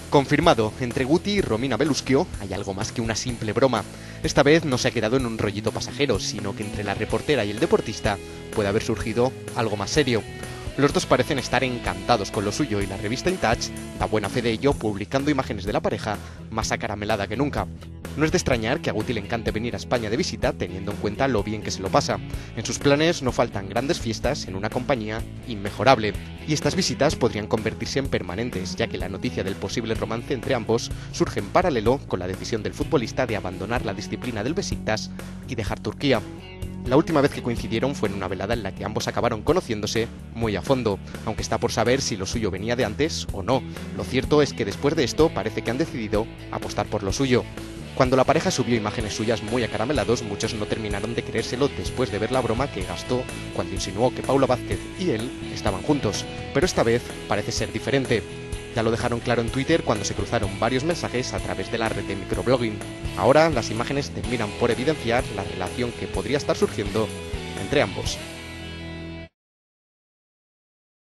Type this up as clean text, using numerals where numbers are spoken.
Confirmado, entre Guti y Romina Beluschio hay algo más que una simple broma. Esta vez no se ha quedado en un rollito pasajero, sino que entre la reportera y el deportista puede haber surgido algo más serio. Los dos parecen estar encantados con lo suyo y la revista In Touch da buena fe de ello publicando imágenes de la pareja más acaramelada que nunca. No es de extrañar que a Guti le encante venir a España de visita teniendo en cuenta lo bien que se lo pasa. En sus planes no faltan grandes fiestas en una compañía inmejorable. Y estas visitas podrían convertirse en permanentes, ya que la noticia del posible romance entre ambos surge en paralelo con la decisión del futbolista de abandonar la disciplina del Beşiktaş y dejar Turquía. La última vez que coincidieron fue en una velada en la que ambos acabaron conociéndose muy a fondo, aunque está por saber si lo suyo venía de antes o no. Lo cierto es que después de esto parece que han decidido apostar por lo suyo. Cuando la pareja subió imágenes suyas muy acaramelados, muchos no terminaron de creérselo después de ver la broma que gastó cuando insinuó que Paula Vázquez y él estaban juntos, pero esta vez parece ser diferente. Ya lo dejaron claro en Twitter cuando se cruzaron varios mensajes a través de la red de microblogging. Ahora las imágenes terminan por evidenciar la relación que podría estar surgiendo entre ambos.